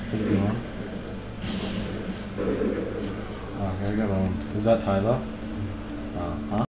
What are you doing? Oh, I gotta get home. Is that Tyler? Huh?